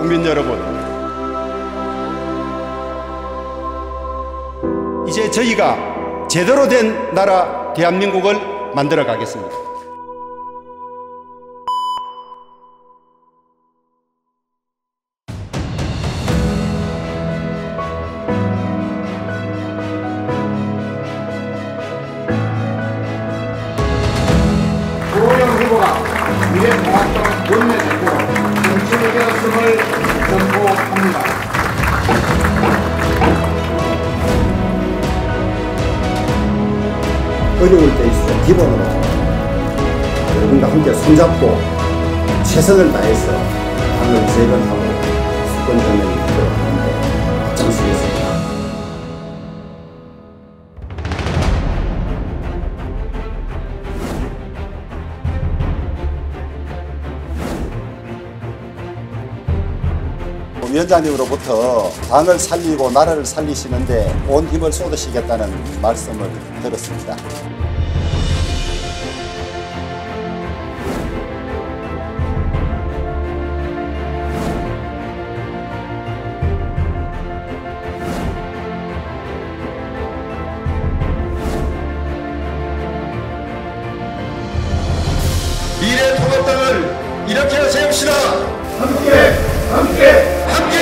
국민 여러분, 이제 저희가 제대로 된 나라 대한민국을 만들어 가겠습니다. 조호영 후보가 미래통합당 원내대표로 당선되었음을 선포합니다. 어려울 때일수록 기본으로 여러분과 함께 손잡고 최선을 다해서 당을 재건하고 수권전을 이끌어가는데 앞장서겠습니다. 위원장님으로부터 당을 살리고 나라를 살리시는데 온 힘을 쏟으시겠다는 말씀을 들었습니다. 미래통합당을 일으켜 세웁시다. 함께 함께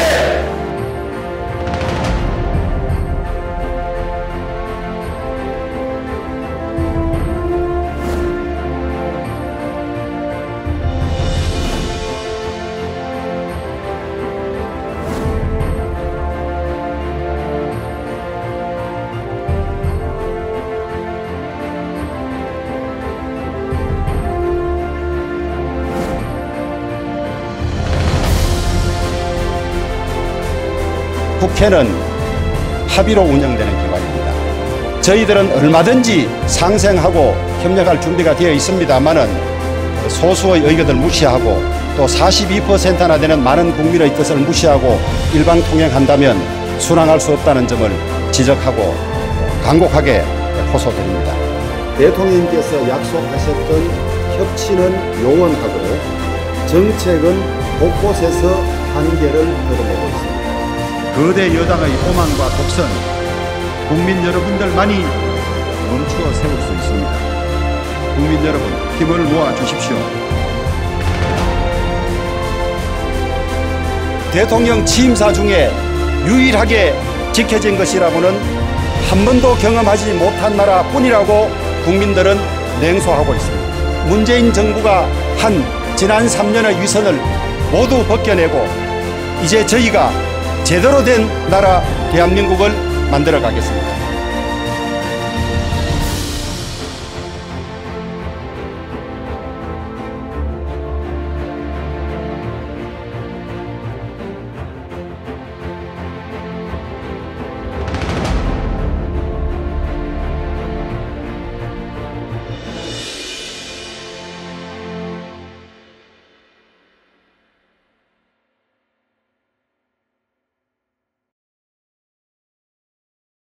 국회는 합의로 운영되는 기관입니다. 저희들은 얼마든지 상생하고 협력할 준비가 되어 있습니다만은 소수의 의견을 무시하고 또 42%나 되는 많은 국민의 뜻을 무시하고 일방통행한다면 순항할 수 없다는 점을 지적하고 간곡하게 호소드립니다. 대통령님께서 약속하셨던 협치는 용언하고 정책은 곳곳에서 한계를 드러내고 있습니다. 거대 여당의 오만과 독선, 국민 여러분들만이 멈추어 세울 수 있습니다. 국민 여러분, 힘을 모아 주십시오. 대통령 취임사 중에 유일하게 지켜진 것이라고는 한 번도 경험하지 못한 나라뿐이라고 국민들은 냉소하고 있습니다. 문재인 정부가 한 지난 3년의 위선을 모두 벗겨내고 이제 저희가 제대로 된 나라 대한민국을 만들어 가겠습니다.